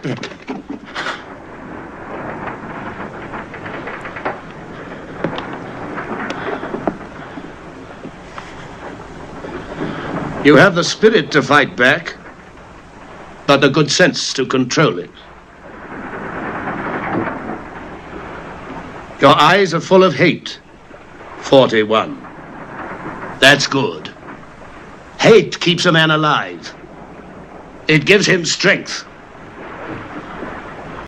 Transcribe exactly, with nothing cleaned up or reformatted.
You have the spirit to fight back, but the good sense to control it. Your eyes are full of hate, forty-one. That's good. Hate keeps a man alive. It gives him strength.